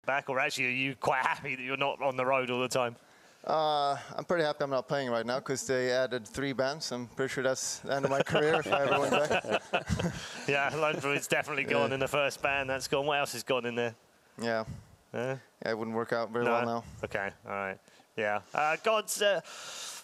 back, or actually are you quite happy that you're not on the road all the time? I'm pretty happy I'm not playing right now because they added 3 bands. I'm pretty sure that's the end of my career if I ever went back. Yeah, Lundford's definitely gone in the first band. That's gone. What else has gone in there? Yeah. Yeah, it wouldn't work out very well now. Okay, all right. Yeah. Gods,